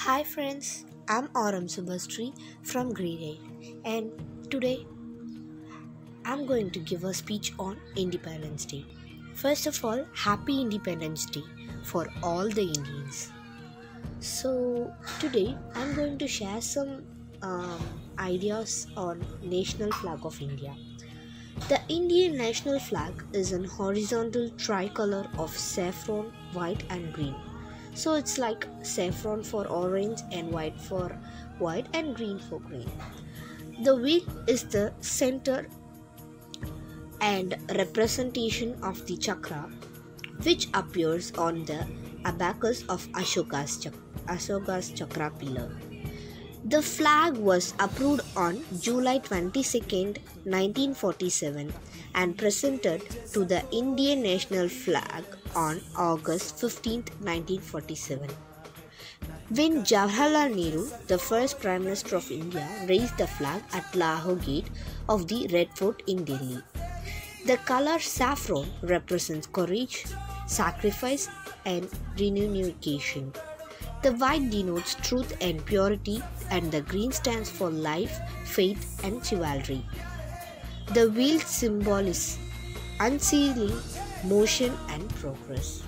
Hi friends, I'm Aurum Subhastri from Grade 8 and today I'm going to give a speech on Independence Day. First of all, Happy Independence Day for all the Indians. So today I'm going to share some ideas on National Flag of India. The Indian national flag is an horizontal tricolor of saffron, white and green. So it's like saffron for orange and white for white and green for green. The wheel is the center and representation of the chakra which appears on the abacus of Ashoka's chakra pillar. The flag was approved on July 22, 1947 and presented to the Indian national flag on August 15, 1947. When Jawaharlal Nehru, the first Prime Minister of India, raised the flag at Lahore Gate of the Red Fort in Delhi. The color saffron represents courage, sacrifice and renunciation. The white denotes truth and purity and the green stands for life, faith and chivalry. The wheel symbolizes unsealing, motion and progress.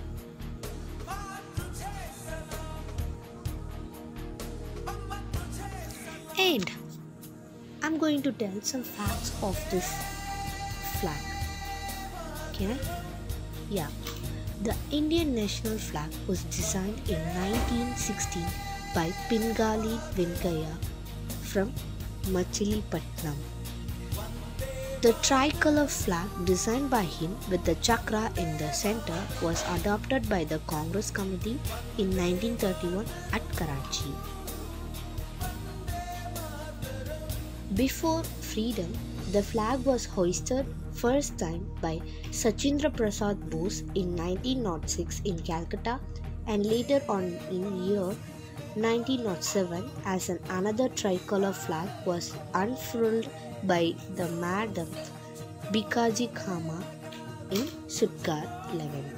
And I'm going to tell some facts of this flag. Can I? Yeah. The Indian national flag was designed in 1916 by Pingali Venkaya from Machilipatnam. The tricolor flag designed by him with the chakra in the center was adopted by the Congress Committee in 1931 at Karachi. Before freedom, the flag was hoisted first time by Sachindra Prasad Bose in 1906 in Calcutta and later on in year 1907 as another tricolor flag was unfurled by the Madam Bikaji Cama in Stuttgart, London.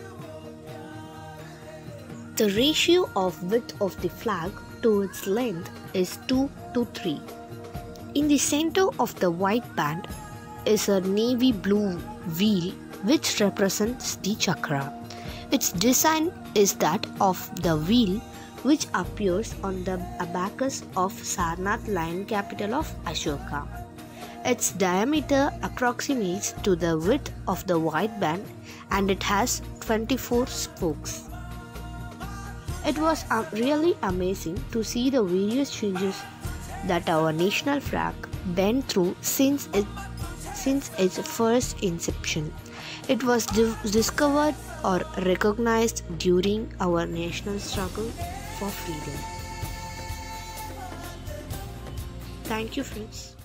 The ratio of width of the flag to its length is 2:3. In the center of the white band is a navy blue wheel which represents the chakra. Its design is that of the wheel which appears on the abacus of Sarnath lion capital of Ashoka. Its diameter approximates to the width of the white band and it has 24 spokes. It was really amazing to see the various changes that our national flag went through since its first inception. It was discovered or recognized during our national struggle for freedom. Thank you, friends.